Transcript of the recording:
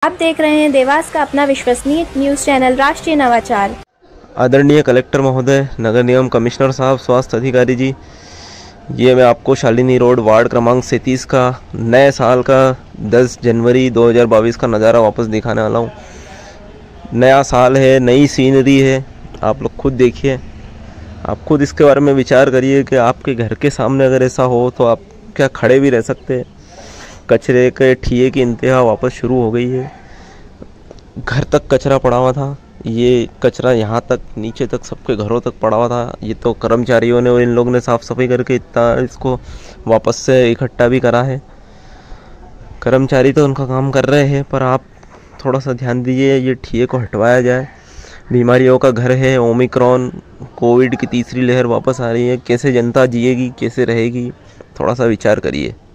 आप देख रहे हैं देवास का अपना विश्वसनीय न्यूज़ चैनल राष्ट्रीय नवाचार। आदरणीय कलेक्टर महोदय, नगर निगम कमिश्नर साहब, स्वास्थ्य अधिकारी जी, ये मैं आपको शालिनी रोड वार्ड क्रमांक 37 का नए साल का 10 जनवरी 2022 का नज़ारा वापस दिखाने वाला हूँ। नया साल है, नई सीनरी है, आप लोग खुद देखिए, आप खुद इसके बारे में विचार करिए कि आपके घर के सामने अगर ऐसा हो तो आप क्या खड़े भी रह सकते हैं। कचरे के ठिये की इंतहा वापस शुरू हो गई है। घर तक कचरा पड़ा हुआ था, ये कचरा यहाँ तक नीचे तक सबके घरों तक पड़ा हुआ था। ये तो कर्मचारियों ने और इन लोगों ने साफ़ सफाई करके इतना इसको वापस से इकट्ठा भी करा है। कर्मचारी तो उनका काम कर रहे हैं, पर आप थोड़ा सा ध्यान दीजिए, ये ठिये को हटवाया जाए। बीमारियों का घर है, ओमिक्रॉन कोविड की तीसरी लहर वापस आ रही है। कैसे जनता जिएगी, कैसे रहेगी, थोड़ा सा विचार करिए।